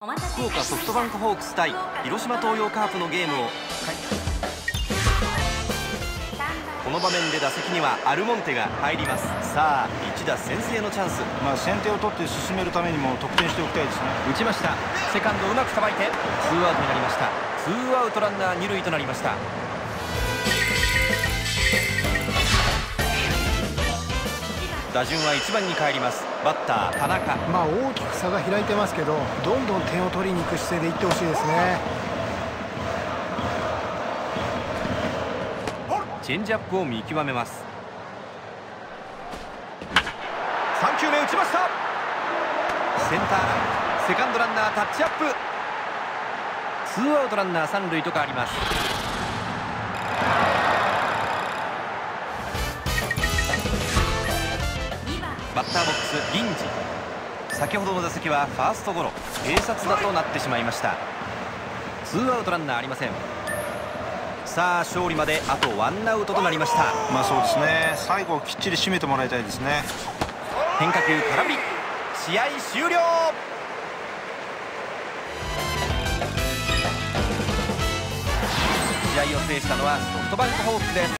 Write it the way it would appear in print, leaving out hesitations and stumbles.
福岡ソフトバンクホークス対広島東洋カープのゲームを、この場面で打席にはアルモンテが入ります。さあ一打先制のチャンス。 先手を取って進めるためにも得点しておきたいですね。 打ちました。セカンドうまくさばいてツーアウトになりました。ツーアウトランナー二塁となりました。打順は1番に帰ります。バッター田中。 大きく差が開いてますけど、どんどん点を取りに行く姿勢でいってほしいですね。 チェンジアップを見極めます。3球目打ちました。センターラン、セカンドランナータッチアップ。ツーアウトランナー三塁と変わります。バッターボックス銀次。先ほどの打席はファーストゴロ、併殺打となってしまいました。ツーアウトランナーありません。さあ勝利まであとワンアウトとなりました。 そうですね、最後きっちり締めてもらいたいですね。 変化球空振り、試合終了。試合を制したのはソフトバンクホークスです。